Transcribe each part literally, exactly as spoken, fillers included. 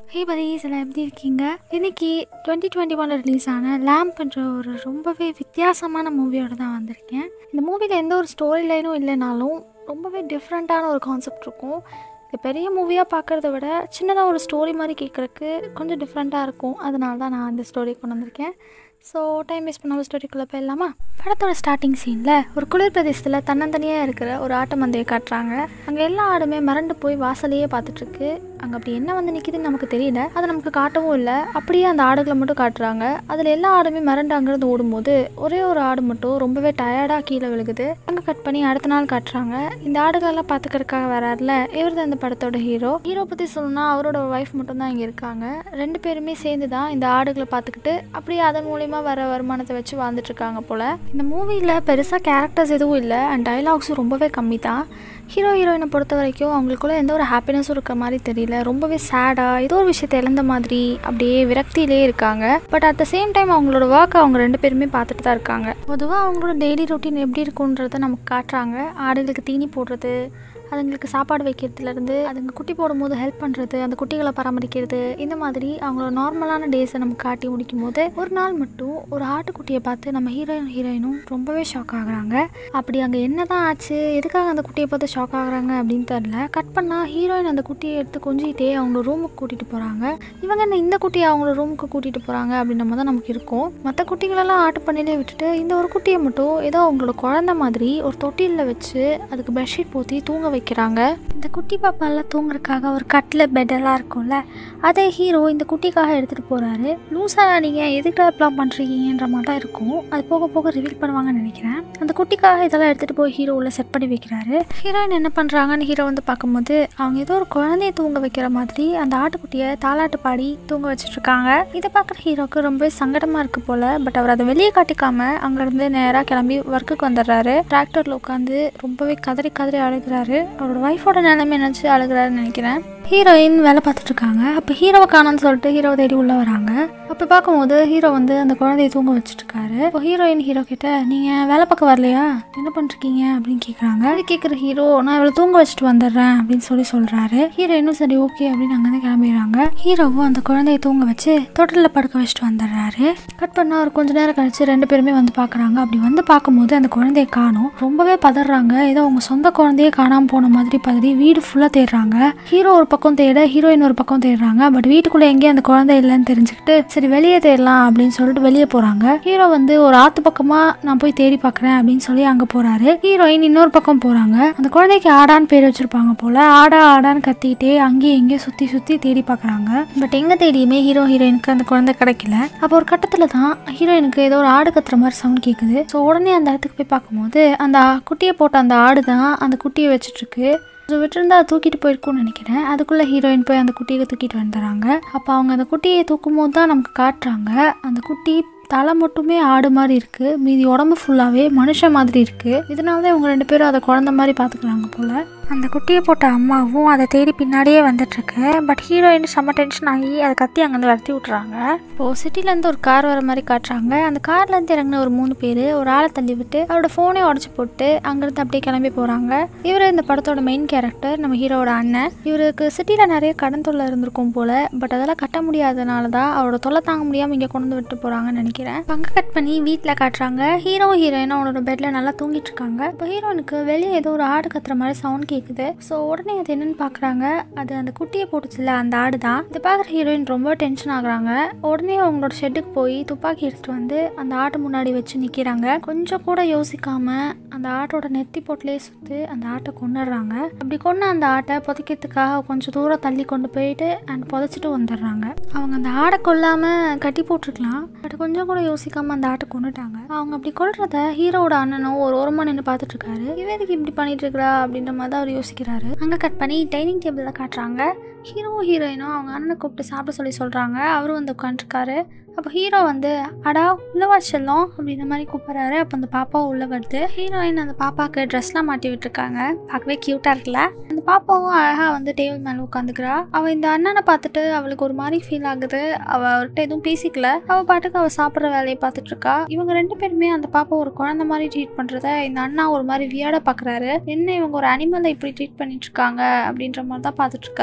ஹே buddies, எல்லாம் எப்படி இருக்கீங்க? இன்னைக்கு டுவெண்ட்டி டுவெண்ட்டி ஒன்ல ரிலீஸ் ஆன லேம்ப்ன்ற ஒரு ரொம்பவே வித்தியாசமான மூவியோட தான் வந்திருக்கேன். இந்த மூவியில் எந்த ஒரு ஸ்டோரி லைனும் இல்லைனாலும் ரொம்பவே டிஃப்ரெண்ட்டான ஒரு கான்செப்ட் இருக்கும். இது பெரிய மூவியாக பார்க்குறத விட சின்னதாக ஒரு ஸ்டோரி மாதிரி கேட்குறக்கு கொஞ்சம் டிஃப்ரெண்ட்டாக இருக்கும். அதனால தான் நான் அந்த ஸ்டோரி கொண்டு வந்திருக்கேன். ஸோ டைம் வேஸ்ட் பண்ணாமல் ஸ்டோரிக்குள்ளே போயிடலாமா? படத்தோட ஸ்டார்டிங் சீனில் ஒரு குளிர் பிரதேசத்தில் தன்னந்தனியாக இருக்கிற ஒரு ஆட்டு மந்தையை காட்டுறாங்க. அங்கே எல்லா ஆடுமே மிரண்டு போய் வாசலையே பார்த்துட்ருக்கு. அங்கே அப்படி என்ன வந்து நிற்கிதுன்னு நமக்கு தெரியல, அதை நமக்கு காட்டவும் இல்லை. அப்படியே அந்த ஆடுகளை மட்டும் காட்டுறாங்க. அதில் எல்லா ஆடுமே மிரண்டு அங்கேருந்து ஓடும்போது ஒரே ஒரு ஆடு மட்டும் ரொம்பவே டயர்டாக கீழே விழுகுது. அங்கே கட் பண்ணி அடுத்த நாள் காட்டுறாங்க. இந்த ஆடுகளெல்லாம் பார்த்துக்கிறதுக்காக வராருல, இவர் தான் இந்த படத்தோட ஹீரோ. ஹீரோ பற்றி சொல்லணும்னா அவரோட ஒய்ஃப் மட்டும் தான் இங்கே இருக்காங்க. ரெண்டு பேருமே சேர்ந்து தான் இந்த ஆடுகளை பார்த்துக்கிட்டு அப்படியே அதன் மூலியமாக வர வருமானத்தை வச்சு வாழ்ந்துட்டு இருக்காங்க போல். இந்த மூவியில் பெருசாக கேரக்டர்ஸ் எதுவும் இல்லை அண்ட் டைலாக்ஸும் ரொம்பவே கம்மி தான். ஹீரோ ஹீரோயினை பொறுத்த வரைக்கும் அவங்களுக்குள்ள எந்த ஒரு ஹாப்பினஸும் இருக்கிற மாதிரி தெரியல. ரொம்பவே சேடாக ஏதோ ஒரு விஷயத்தை இழந்த மாதிரி அப்படியே விரக்தியிலே இருக்காங்க. But at the same time அவங்களோட ஒர்க்கை அவங்க ரெண்டு பேருமே பார்த்துட்டு தான் இருக்காங்க. பொதுவாக அவங்களோட டெய்லி ரொட்டீன் எப்படி இருக்குன்றத நமக்கு காட்டுறாங்க. ஆடுகளுக்கு தீனி போடுறது, அதுங்களுக்கு சாப்பாடு வைக்கிறதுலேருந்து அதுங்க குட்டி போடும்போது ஹெல்ப் பண்ணுறது, அந்த குட்டிகளை பராமரிக்கிறது, இந்த மாதிரி அவங்களோட நார்மலான டேஸை நம்ம காட்டி முடிக்கும் போது ஒரு நாள் மட்டும் ஒரு ஆட்டுக்குட்டியை பார்த்து நம்ம ஹீரோயின் ஹீரோயினும் ரொம்பவே ஷாக் ஆகுறாங்க. அப்படி அங்கே என்ன தான் ஆச்சு, எதுக்காக அந்த குட்டியை பார்த்து ஷாக் ஆகுறாங்க அப்படின்னு தெரில. கட் பண்ணால் ஹீரோயின் அந்த குட்டியை எடுத்து கொஞ்சிட்டே அவங்களோட ரூமுக்கு கூட்டிகிட்டு போகிறாங்க. இவங்க என்ன இந்த குட்டியை அவங்களோட ரூமுக்கு கூட்டிகிட்டு போகிறாங்க அப்படின்ற மாதிரி தான் நமக்கு இருக்கும். மற்ற குட்டிகளெல்லாம் ஆட்டு பண்ணிலே விட்டுட்டு இந்த ஒரு குட்டியை மட்டும் ஏதோ அவங்களோட குழந்தை மாதிரி ஒரு தொட்டிலில் வச்சு அதுக்கு பெட்ஷீட் போற்றி தூங்க வைக்கிறாங்க. இந்த குட்டி பாப்பாலாம் தூங்குறதுக்காக ஒரு கட்டில் பெட்டெல்லாம் இருக்கும்ல, அதே ஹீரோ இந்த குட்டிக்காக எடுத்துகிட்டு போகிறாரு. லூஸாக நீங்கள் எதுக்கு அப்ளாம் பண்ணுறீங்கன்ற மாதிரி தான் இருக்கும். அது போக போக ரிவீல் பண்ணுவாங்கன்னு நினைக்கிறேன். அந்த குட்டிக்காக இதெல்லாம் எடுத்துகிட்டு போய் ஹீரோ உள்ள செட் பண்ணி வைக்கிறாரு. ஹீரோயின் என்ன பண்ணுறாங்கன்னு ஹீரோ வந்து பார்க்கும்போது அவங்க ஏதோ ஒரு குழந்தைய தூங்க வைக்கிற மாதிரி அந்த ஆட்டுக்குட்டியை தாலாட்டு பாடி தூங்க வச்சுட்ருக்காங்க. இதை பார்க்குற ஹீரோக்கு ரொம்பவே சங்கடமாக இருக்குது போல். பட் அவர் அதை வெளியே காட்டிக்காமல் அங்கேருந்து நேராக கிளம்பி ஒர்க்குக்கு வந்துடுறாரு. டிராக்டரில் உட்காந்து ரொம்பவே கதறி கதறி அழுகிறாரு. அவரோட ஒய்ஃபோட நிலைமை நினச்சி அழுகிறாருன்னு நினைக்கிறேன். ஹீரோயின் வேலை பார்த்துட்டு இருக்காங்க. அப்போ ஹீரோவை காணோன்னு சொல்லிட்டு ஹீரோவை தேடி உள்ளே வராங்க. அப்போ பார்க்கும்போது ஹீரோ வந்து அந்த குழந்தைய தூங்க வச்சுட்ருக்காரு. இப்போ ஹீரோயின் ஹீரோ கிட்ட நீங்கள் வேலை பார்க்க வரலையா, என்ன பண்ணிருக்கீங்க அப்படின்னு கேட்குறாங்க. அது கேட்குற ஹீரோ நான் இவளை தூங்க வச்சுட்டு வந்துடுறேன் அப்படின்னு சொல்லி சொல்கிறாரு. ஹீரோயினும் சரி ஓகே அப்படின்னு அங்கேருந்து கிளம்பிடுறாங்க. ஹீரோவும் அந்த குழந்தைய தூங்க வச்சு தொட்டிலில் படுக்க வச்சுட்டு வந்துடுறாரு. கட் பண்ணால் ஒரு கொஞ்சம் நேரம் கழிச்சு ரெண்டு பேருமே வந்து பார்க்குறாங்க. அப்படி வந்து பார்க்கும்போது அந்த குழந்தைய காணும். ரொம்பவே பதறாங்க. ஏதோ அவங்க சொந்த குழந்தையே காணாமல் போன மாதிரி பதறி வீடு ஃபுல்லாக தேடுறாங்க. ஹீரோ ஒரு பக்கம் தேட, ஹீரோயின் ஒரு பக்கம் தேடுறாங்க. பட் வீட்டுக்குள்ளே எங்கேயும் அந்த குழந்தை இல்லைன்னு தெரிஞ்சுக்கிட்டு சரி வெளியே தேடலாம் அப்படின்னு சொல்லிட்டு வெளியே போகிறாங்க. ஹீரோ வந்து ஒரு ஆத்து பக்கமாக நான் போய் தேடி பார்க்குறேன் அப்படின்னு சொல்லி அங்கே போகிறாரு. ஹீரோயின் இன்னொரு பக்கம் போகிறாங்க. அந்த குழந்தைக்கு ஆடான்னு பேர் வச்சிருப்பாங்க போல். ஆடா ஆடான்னு கத்திக்கிட்டே அங்கேயும் எங்கேயும் சுற்றி சுற்றி தேடி பார்க்குறாங்க. பட் எங்கே தேடியுமே ஹீரோ ஹீரோயினுக்கு அந்த குழந்தை கிடைக்கல. அப்போ ஒரு கட்டத்தில் தான் ஹீரோயினுக்கு ஏதோ ஒரு ஆடு கத்துற மாதிரி சவுண்ட் கேட்குது. ஸோ உடனே அந்த இடத்துக்கு போய் பார்க்கும்போது அந்த குட்டியை போட்ட அந்த ஆடு தான் அந்த குட்டியை வச்சுட்ருக்கு. விட்டுருந்தா தூக்கிட்டு போயிருக்கும்னு நினைக்கிறேன். அதுக்குள்ளே ஹீரோயின் போய் அந்த குட்டியை தூக்கிட்டு வந்துடுறாங்க. அப்போ அவங்க அந்த குட்டியை தூக்கும் போது தான் நமக்கு காட்டுறாங்க அந்த குட்டி தலை மட்டுமே ஆடு மாதிரி இருக்குது, மீதி உடம்பு ஃபுல்லாகவே மனுஷன் மாதிரி இருக்குது. இதனால தான் இவங்க ரெண்டு பேரும் அதை குழந்த மாதிரி பார்த்துக்குறாங்க போல். அந்த குட்டியை போட்ட அம்மாவும் அதை தேடி பின்னாடியே வந்துட்டுருக்கு. பட் ஹீரோயின் செம்ம டென்ஷன் ஆகி அதை கத்தி அங்கேருந்து வரட்டி விட்றாங்க. இப்போது சிட்டிலேருந்து ஒரு கார் வர மாதிரி காட்டுறாங்க. அந்த கார்லேருந்து இறங்கின ஒரு மூணு பேர் ஒரு ஆளை தள்ளி விட்டு அவரோட ஃபோனே உடச்சி போட்டு அங்கேருந்து அப்படியே கிளம்பி போகிறாங்க. இவர் இந்த படத்தோட மெயின் கேரக்டர், நம்ம ஹீரோட அண்ணன். இவருக்கு சிட்டியில் நிறைய கடன் தொல்லை இருந்திருக்கும் போல். பட் அதெல்லாம் கட்ட முடியாதனால தான் அவரோட தொல்லை தாங்க முடியாமல் இங்கே கொண்டு வந்து விட்டு போகிறாங்கன்னு நினைக்கிறேன். பங்கு கட் பண்ணி வீட்டில் காட்டுறாங்க. ஹீரோ ஹீரோயின் அவனோட பெட்டில் நல்லா தூங்கிட்டு இருக்காங்க. இப்போ ஹீரோனுக்கு வெளியே ஏதோ ஒரு ஆடு கத்துற மாதிரி சவுண்ட் கேட்குது. ஸோ உடனே அது என்னன்னு பார்க்குறாங்க. அது அந்த குட்டியை போட்டுச்சுல அந்த ஆடு தான். இதை பார்க்குற ஹீரோயின் ரொம்ப டென்ஷன் ஆகுறாங்க. உடனே அவங்களோட ஷெட்டுக்கு போய் துப்பாக்கி எடுத்துட்டு வந்து அந்த ஆட்டு முன்னாடி வச்சு நிற்கிறாங்க. கொஞ்சம் கூட யோசிக்காம அந்த ஆட்டோட நெத்தி போட்டிலே சுற்றி அந்த ஆட்டை கொண்டுடுறாங்க. அப்படி கொண்டு அந்த ஆட்டை புதைக்கிறதுக்காக கொஞ்சம் தூரம் தள்ளி கொண்டு போயிட்டு அண்ட் புதைச்சிட்டு வந்துடுறாங்க. அவங்க அந்த ஆடை கொல்லாமல் கட்டி போட்டிருக்கலாம். பட் கொஞ்சம் கூட யோசிக்காம அந்த ஆட்டை கொண்டுட்டாங்க. அவங்க அப்படி கொள்றத ஹீரோட அண்ணனும் ஒரு ஓரமாக நின்று பார்த்துட்டு இருக்காரு. இவருக்கு இப்படி பண்ணிட்டு இருக்கா அப்படின்ற மாதிரி தான் அவர் யோசிக்கிறாரு. அங்கே கட் பண்ணி டைனிங் டேபிளில் காட்டுறாங்க. ஹீரோ ஹீரோயினும் அவங்க அண்ணனை கூப்பிட்டு சாப்பிட சொல்லி சொல்கிறாங்க. அவரும் வந்து உட்காந்துருக்காரு. அப்போ ஹீரோ வந்து அடா உள்ளவா செல்லும் அப்படின்ற மாதிரி கூப்பிட்றாரு. அப்போ அந்த பாப்பாவும் உள்ளே வருது. ஹீரோயின் அந்த பாப்பாவுக்கு ட்ரெஸ்லாம் மாட்டி விட்டுருக்காங்க. பார்க்கவே க்யூட்டாக இருக்குல்ல. அந்த பாப்பாவும் அழகாக வந்து டேபிள் மேலே உட்காந்துக்கிறா. அவள் இந்த அண்ணனை பார்த்துட்டு அவளுக்கு ஒரு மாதிரி ஃபீல் ஆகுது. அவள் அவர்கிட்ட எதுவும் பேசிக்கல. அவள் பாட்டுக்கு அவள் சாப்பிட்ற வேலையை பார்த்துட்டு இருக்கா. இவங்க ரெண்டு பேருமே அந்த பாப்பா ஒரு குழந்தை மாதிரி ட்ரீட் பண்ணுறத இந்த அண்ணா ஒரு மாதிரி வியாட பார்க்குறாரு. என்ன இவங்க ஒரு அனிமலை இப்படி ட்ரீட் பண்ணிட்டு இருக்காங்க அப்படின்ற மாதிரி தான் பார்த்துட்டு இருக்காரு. பட்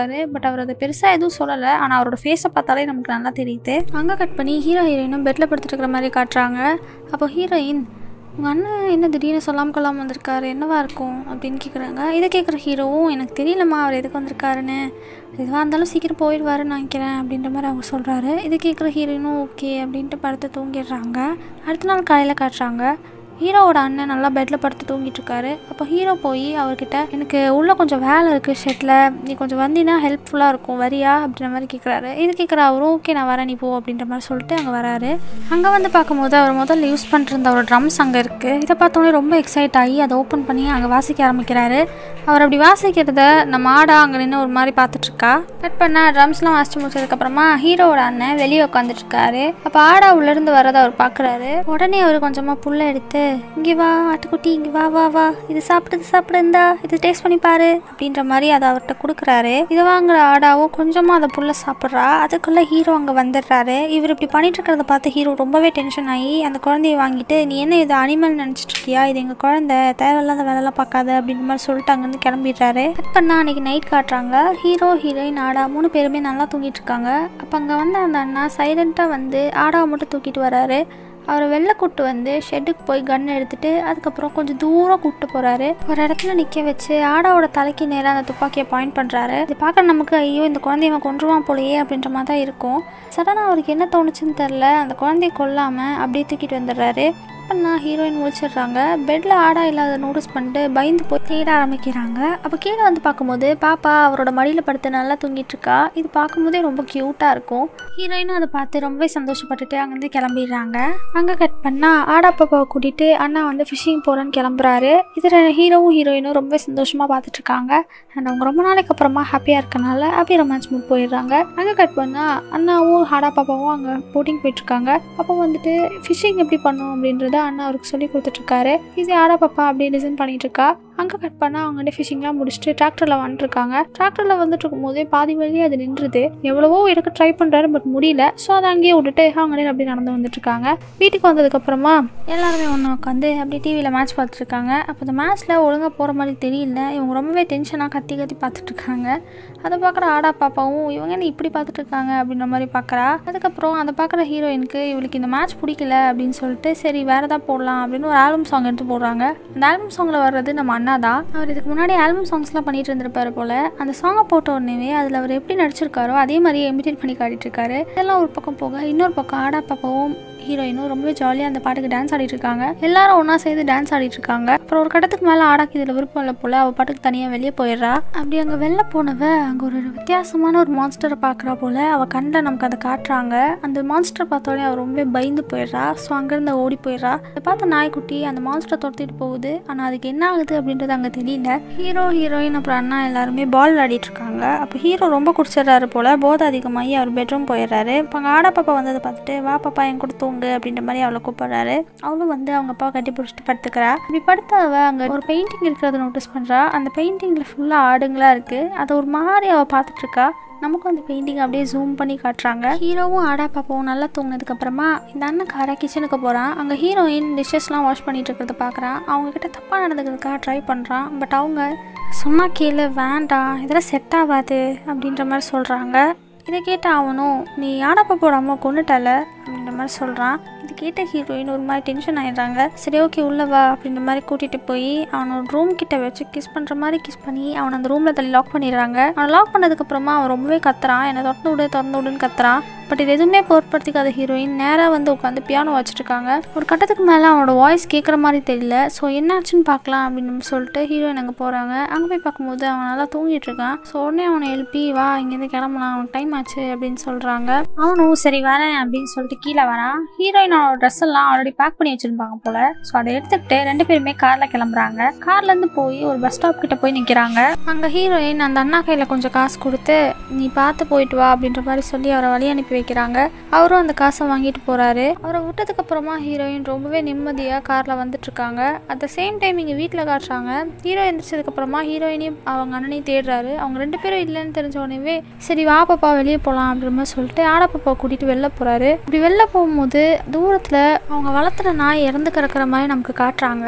பட் அவர் அதை பெருசாக எதுவும் சொல்லலை. ஆனால் அவரோட ஃபேஸை பார்த்தாலே நமக்கு நல்லா தெரியுது. அங்கே கட் பண்ணி ஹீரோ ஹீரோயினும் பெட்டில் படுத்துட்டு இருக்கிற மாதிரி காட்டுறாங்க. அப்போ ஹீரோயின், உங்கள் அண்ணன் என்ன திடீர்னு சொல்லாமல் கொள்ளாமல் வந்திருக்காரு, என்னவா இருக்கும் அப்படின்னு கேட்குறாங்க. இதை கேட்குற ஹீரோவும், எனக்கு தெரியலம்மா அவர் எதுக்கு வந்திருக்காருன்னு, எதுவாக இருந்தாலும் சீக்கிரம் போயிடுவாருன்னு நினைக்கிறேன் அப்படின்ற மாதிரி அவங்க சொல்கிறாரு. இதை கேட்குற ஹீரோயினும் ஓகே அப்படின்ட்டு படுத்து தூங்கிடுறாங்க. அடுத்த நாள் காலையில் காட்டுறாங்க. ஹீரோவோட அண்ணன் நல்லா பெட்டில் படுத்து தூங்கிட்டு இருக்காரு. அப்போ ஹீரோ போய் அவர்கிட்ட, எனக்கு உள்ளே கொஞ்சம் வேலை இருக்குது ஷெட்டில், நீ கொஞ்சம் வந்தீங்கன்னா ஹெல்ப்ஃபுல்லாக இருக்கும், வரியா அப்படின்ற மாதிரி கேட்குறாரு. இது கேட்குற அவரும் ஓகே நான் வரேன் நீ போ அப்படின்ற மாதிரி சொல்லிட்டு அங்கே வராரு. அங்கே வந்து பார்க்கும்போது அவர் முதல்ல யூஸ் பண்ணிருந்த ஒரு ட்ரம்ஸ் அங்கே இருக்குது. இதை பார்த்தோன்னே ரொம்ப எக்ஸைட் ஆகி அதை ஓப்பன் பண்ணி அங்கே வாசிக்க ஆரம்பிக்கிறாரு. அவர் அப்படி வாசிக்கிறத நம்ம ஆடா அங்கே நின்று ஒரு மாதிரி பார்த்துட்ருக்கா. கட் பண்ணால் ட்ரம்ஸ்லாம் வாசித்து முடிச்சதுக்கப்புறமா ஹீரோவோட அண்ணன் வெளியே உட்காந்துட்ருக்காரு. அப்போ ஆடா உள்ளேருந்து வரதை அவர் பார்க்குறாரு. உடனே அவர் கொஞ்சமாக புல்லை எடுத்து, இங்கே வா ஆட்டுக்குட்டி, இங்கே வா வா வா இது சாப்பிடுது சாப்பிடு இந்தா இது டேஸ்ட் பண்ணி பாரு அப்படின்ற மாதிரி அதை அவர்கிட்ட கொடுக்குறாரு. இதை வாங்குற ஆடாவும் கொஞ்சமாக அதை புல்லை சாப்பிட்றா. அதுக்குள்ளே ஹீரோ அங்கே வந்துடுறாரு. இவர் இப்படி பண்ணிட்டு இருக்கிறத பார்த்து ஹீரோ ரொம்பவே டென்ஷன் ஆகி அந்த குழந்தைய வாங்கிட்டு, நீ என்ன இது அனிமல் நினச்சிட்டு இருக்கியா, இது எங்கள் குழந்தை, தேவையில்லாத வேலைலாம் பார்க்காத அப்படின்ற மாதிரி சொல்லிட்டு அங்கேருந்து கிளம்பிடுறாரு. கட் பண்ணால் அன்றைக்கி நைட் காட்டுறாங்க. ஹீரோ ஹீரோயின் ஆடா மூணு பேருமே நல்லா தூங்கிட்டு இருக்காங்க. அப்போ அங்கே வந்து அந்த அண்ணா சைலண்ட்டாக வந்து ஆடாவை மட்டும் தூக்கிட்டு வராரு. அவரை வெளில கூப்பிட்டு வந்து ஷெட்டுக்கு போய் கன் எடுத்துகிட்டு அதுக்கப்புறம் கொஞ்சம் தூரம் கூப்பிட்டு போகிறாரு. ஒரு இடத்துல நிற்க வச்சு ஆடாவோட தலைக்கு நேராக அந்த துப்பாக்கியை பாயிண்ட் பண்ணுறாரு. இது பார்க்க நமக்கு ஐயோ இந்த குழந்தைய கொன்றுவான் போலையே அப்படின்ற மாதிரி தான் இருக்கும். சடனாக அவருக்கு என்ன தோணுச்சுன்னு தெரில, அந்த குழந்தைய கொல்லாமல் அப்படியே தூக்கிட்டு வந்துடுறாரு. பண்ணா ஹீரோயின் முடிச்சிடுறாங்க. பெட்டில் ஆடா இல்லாத நோட்டீஸ் பண்ணிட்டு பயந்து போய் தேட ஆரம்பிக்கிறாங்க. அப்போ கீழே வந்து பார்க்கும்போது பாப்பா அவரோட மடியில் படுத்து நல்லா தூங்கிட்டு இருக்கா. இது பார்க்கும்போதே ரொம்ப க்யூட்டாக இருக்கும். ஹீரோயினும் அதை பார்த்து ரொம்பவே சந்தோஷப்பட்டுட்டு அங்கேருந்து கிளம்பிடுறாங்க. அங்கே கட் பண்ணால் ஆடா பாப்பாவை கூட்டிகிட்டு அண்ணா வந்து ஃபிஷிங் போகிறேன்னு கிளம்புறாரு. இதில் ஹீரோவும் ஹீரோயினும் ரொம்ப சந்தோஷமாக பார்த்துட்ருக்காங்க. அண்ட் அவங்க ரொம்ப நாளைக்கு அப்புறமா ஹாப்பியாக இருக்கனால அப்படியே ரொமான்ஸ் மூட் போயிடுறாங்க. அங்கே கட் பண்ணால் அண்ணாவும் ஆடா பாப்பாவும் அங்கே போட்டிங் போயிட்டுருக்காங்க. அப்போ வந்துட்டு ஃபிஷிங் எப்படி பண்ணும் அப்படின்றது அண்ணா அவருக்கு சொல்லி கொடுத்துட்ருக்காரு. இது ஆடா பாப்பா அப்படி டிசைன் பண்ணிட்டு இருக்கா. அங்கே கட் பண்ணால் அவங்க ஃபிஷிங்லாம் முடிச்சுட்டு டிராக்டரில் வந்துட்டுருக்காங்க. டிராக்டரில் வந்துட்டு இருக்கும் போதே பாதி வழியே அது நின்றுது. எவ்வளவோ எடுக்க ட்ரை பண்ணுறாரு பட் முடியல. ஸோ அதை அங்கேயே விட்டுட்டு அவங்க அப்படி நடந்து வந்துட்டுருக்காங்க. வீட்டுக்கு வந்ததுக்கப்புறமா எல்லாருமே ஒன்று உட்காந்து அப்படி டிவியில் மேட்ச் பார்த்துட்ருக்காங்க. அப்போ அந்த மேட்ச்சில் ஒழுங்காக போகிற மாதிரி தெரியல. இவங்க ரொம்பவே டென்ஷனாக கத்தி கத்தி பார்த்துட்ருக்காங்க. அதை பார்க்குற ஆடா பாப்பாவும் இவங்க என்ன இப்படி பார்த்துட்ருக்காங்க அப்படின்ற மாதிரி பார்க்குறா. அதுக்கப்புறம் அதை பார்க்குற ஹீரோயினுக்கு இவளுக்கு இந்த மேட்ச் பிடிக்கல அப்படின்னு சொல்லிட்டு சரி வேறு எதாவது போடலாம் அப்படின்னு ஒரு ஆல்பம் சாங் எடுத்து போடுறாங்க. அந்த ஆல்பம் சாங்கில் வர்றது நம்ம அண்ணா தான். அவர் இதுக்கு முன்னாடி ஆல்பம் சாங்ஸ்லாம் பண்ணிட்டு இருந்திருப்பாரு போல். அந்த சாங்கை போட்ட உடனே அதில் அவர் எப்படி நடிச்சிருக்காரோ அதே மாதிரியே இமிட்டேட் பண்ணி காட்டிட்டு இருக்காரு. இதெல்லாம் ஒரு பக்கம் போக இன்னொரு பக்கம் ஆடா பாப்பாவும் ஹீரோயினும் ரொம்பவே ஜாலியாக அந்த பாட்டுக்கு டான்ஸ் ஆடிட்டு இருக்காங்க. எல்லாரும் ஒன்றா சேர்ந்து டான்ஸ் ஆடிட்டு இருக்காங்க. அப்புறம் ஒரு கட்டத்துக்கு மேலே ஆடாக்கு இதில் விருப்பம் இல்லை போல். அவள் பாட்டுக்கு தனியாக வெளியே போயிடுறா. அப்படி அங்கே வெளில போனவ அங்கே ஒரு வித்தியாசமான ஒரு மான்ஸ்டரை பார்க்குறா போல். அவள் கண்ணில் நமக்கு அதை காட்டுறாங்க. அந்த மான்ஸ்டரை பார்த்தோடனே அவள் ரொம்ப பயந்து போயிடுறா. ஸோ அங்கேருந்து ஓடி போயிடுறா. அதை பார்த்த நாய்க்குட்டி அந்த மான்ஸ்டரை துரத்திட்டு போகுது. ஆனால் அதுக்கு என்ன ஆகுது அப்படின்றது அங்கே தெரியல. ஹீரோ ஹீரோயின் அப்புறம் அண்ணா எல்லாருமே பால் விளையாடிட்டு இருக்காங்க. அப்போ ஹீரோ ரொம்ப குடிச்சிடுறாரு போல். போதை அதிகமாகி அவர் பெட்ரூம் போயிடுறாரு. இப்போ அங்கே ஆடா பாப்பா வந்ததை பார்த்துட்டு வா பாப்பா என் கூட தூங்கு அப்படின்ற மாதிரி அவளை கூப்பிடுறாரு. அவளும் வந்து அவங்க அப்பா கட்டி பிடிச்சிட்டு படுத்துக்கிறா. இப்படி படுத்த அவ அங்கே ஒரு பெயிண்டிங் இருக்கிறத நோட்டீஸ் பண்ணுறா. அந்த பெயிண்டிங்கில் ஃபுல்லாக ஆடுங்களா இருக்குது. அதை ஒரு மாதிரி அவள் பார்த்துட்ருக்கா. நமக்கும் அந்த பெயிண்டிங் அப்படியே ஜூம் பண்ணி காட்டுறாங்க. ஹீரோவும் ஆடா பாப்பாவும் நல்லா தூங்கினதுக்கப்புறமா இந்த அண்ணன் காரா கிச்சனுக்கு போகிறான். அங்கே ஹீரோயின் டிஷ்ஷஸ்லாம் வாஷ் பண்ணிட்டு இருக்கிறத பார்க்குறான். அவங்கக்கிட்ட தப்பாக நடந்துக்கிறதுக்காக ட்ரை பண்ணுறான். பட் அவங்க சும்மா கீழே வேண்டாம் இதெல்லாம் செட் ஆகாது அப்படின்ற மாதிரி சொல்கிறாங்க. இதை கேட்ட அவனும் நீ ஆடா பாப்பாவோட அம்மா கொண்டுட்டால அப்படின்ற மாதிரி சொல்கிறான். இது கேட்ட ஹீரோயின் ஒரு மாதிரி டென்ஷன் ஆகிடுறாங்க. சரி ஓகே உள்ளவா அப்படின்ற மாதிரி கூட்டிகிட்டு போய் அவனோட ரூம் கிட்ட வச்சு கிஸ் பண்ணுற மாதிரி கிஸ் பண்ணி அவனை அந்த ரூமில் தள்ளி லாக் பண்ணிடுறாங்க. அவனை லாக் பண்ணதுக்கப்புறமா அவன் ரொம்பவே கத்துறான். என்னை திறந்து விடு திறந்து விடுன்னு கத்துறான். பட் இது எதுவுமே பொருட்படுத்திக்காத ஹீரோயின் நேராக வந்து உட்காந்து பியானோ வச்சுருக்காங்க. ஒரு கட்டத்துக்கு மேலே அவனோட வாய்ஸ் கேட்குற மாதிரி தெரியல. ஸோ என்னாச்சுன்னு பார்க்கலாம் அப்படின்னு சொல்லிட்டு ஹீரோயின் அங்கே போகிறாங்க. அங்கே போய் பார்க்கும்போது அவன் நல்லா தூங்கிட்டு இருக்கான். ஸோ உடனே அவனை எழுப்பி வா இங்கேருந்து கிளம்பலாம் அவனுக்கு டைம் ஆச்சு அப்படின்னு சொல்கிறாங்க. அவனும் சரி வரேன் அப்படின்னு சொல்லிட்டு கீழே வரான். ஹீரோயின் அவனோட ட்ரெஸ் எல்லாம் ஆல்ரெடி பேக் பண்ணி வச்சுருப்பாங்க போல. ஸோ அதை எடுத்துக்கிட்டு ரெண்டு பேருமே காரில் கிளம்புறாங்க. கார்லேருந்து போய் ஒரு பஸ் ஸ்டாப் கிட்ட போய் நிற்கிறாங்க. அங்கே ஹீரோயின் அந்த அண்ணா கையில் கொஞ்சம் காசு கொடுத்து நீ பார்த்து போயிட்டு வா அப்படின்ற மாதிரி சொல்லி அவரை வழி அனுப்பி வைக்கிறாங்க. அவரும் அந்த காசை வாங்கிட்டு போறாரு. அவரை விட்டதுக்கு அப்புறமா ஹீரோயின் ரொம்பவே நிம்மதியா கார்ல வந்துட்டு இருக்காங்க. அட் த சேம் டைம் இங்க வீட்டுல காட்டுறாங்க. ஹீரோ எந்திரிச்சதுக்கு அப்புறமா ஹீரோயினையும் அவங்க அண்ணனையும் தேடுறாரு. அவங்க ரெண்டு பேரும் இல்லைன்னு தெரிஞ்ச உடனே சரி வா பாப்பா வெளியே போகலாம் அப்படின்ற மாதிரி சொல்லிட்டு ஆடா பாப்பாவை கூட்டிட்டு வெளில போறாரு. இப்படி வெளில போகும்போது தூரத்துல அவங்க வளர்த்துற நாய் இறந்து கிடக்குற மாதிரி நமக்கு காட்டுறாங்க.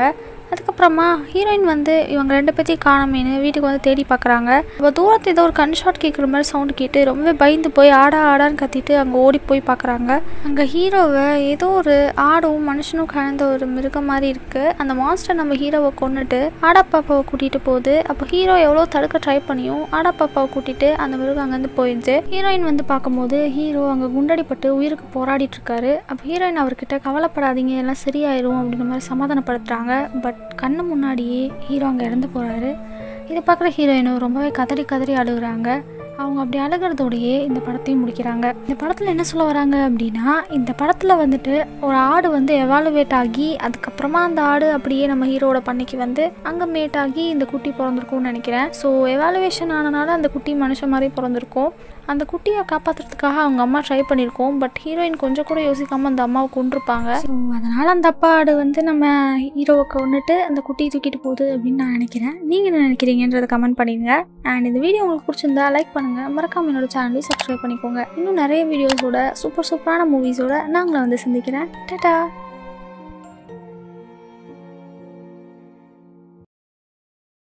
அதுக்கப்புறமா ஹீரோயின் வந்து இவங்க ரெண்டு பேர்த்தையும் காணமேனு வீட்டுக்கு வந்து தேடி பார்க்குறாங்க. இப்போ தூரத்தில் ஏதோ ஒரு கன் ஷாட் கேட்குற மாதிரி சவுண்டு கேட்டு ரொம்பவே பயந்து போய் ஆடா ஆடான்னு கத்திட்டு அங்கே ஓடி போய் பார்க்குறாங்க. அங்கே ஹீரோவை ஏதோ ஒரு ஆடும் மனுஷனும் கலந்த ஒரு மிருகம் மாதிரி இருக்குது. அந்த மான்ஸ்டர் நம்ம ஹீரோவை கொண்டுட்டு ஆடா பாப்பாவை கூட்டிகிட்டு போகுது. அப்போ ஹீரோ எவ்வளோ தடுக்க ட்ரை பண்ணியும் ஆடா பாப்பாவை கூட்டிகிட்டு அந்த மிருகம் அங்கேருந்து போயிடுது. ஹீரோயின் வந்து பார்க்கும்போது ஹீரோ அங்கே குண்டடிப்பட்டு உயிருக்கு போராடிட்டு இருக்காரு. அப்போ ஹீரோயின் அவர்கிட்ட கவலைப்படாதீங்க எல்லாம் சரியாயிரும் அப்படின்ற மாதிரி சமாதானப்படுத்துகிறாங்க. பட் கண்ணு முன்னாடியே ஹீரோ அங்கே இறந்து போகிறாரு. இதை பார்க்குற ஹீரோயினும் ரொம்பவே கதறி கதறி அழுகுறாங்க. அவங்க அப்படி அழுகிறதோடையே இந்த படத்தையும் முடிக்கிறாங்க. இந்த படத்தில் என்ன சொல்ல வராங்க அப்படின்னா, இந்த படத்தில் வந்துட்டு ஒரு ஆடு வந்து எவாலுவேட் ஆகி அதுக்கப்புறமா அந்த ஆடு அப்படியே நம்ம ஹீரோட பண்ணைக்கு வந்து அங்கே மேட் ஆகி இந்த குட்டி பிறந்திருக்கும்னு நினைக்கிறேன். ஸோ எவாலுவேஷன் ஆனனால அந்த குட்டி மனுஷன் மாதிரி பிறந்திருக்கும். அந்த குட்டியை காப்பாற்றுறதுக்காக அவங்க அம்மா ட்ரை பண்ணியிருக்கோம். பட் ஹீரோயின் கொஞ்சம் கூட யோசிக்காமல் அந்த அம்மாவை கொண்டிருப்பாங்க. ஸோ அதனால் அந்த அப்பா ஆடு வந்து நம்ம ஹீரோவை கொண்டுட்டு அந்த குட்டியை தூக்கிட்டு போகுது அப்படின்னு நான் நினைக்கிறேன். நீங்கள் என்ன நினைக்கிறீங்கன்றதை கமெண்ட் பண்ணிடுங்க. அண்ட் இந்த வீடியோ உங்களுக்கு பிடிச்சிருந்தா லைக் பண்ணுங்கள், மறக்காம என்னோட சேனலையும் சப்ஸ்கிரைப் பண்ணிக்கோங்க. இன்னும் நிறைய வீடியோஸோட சூப்பர் சூப்பரான மூவிஸோட நான் உங்களை வந்து சந்திக்கிறேன். டாடா.